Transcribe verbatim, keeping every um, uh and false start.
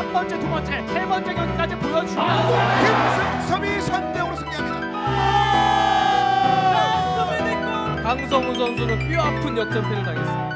한 번째, 두 번째, 세 번째 경기까지 보여주면 김승섭이 삼 대 오로 승리합니다. 강성우 선수는 뼈아픈 역전패를 당했습니다.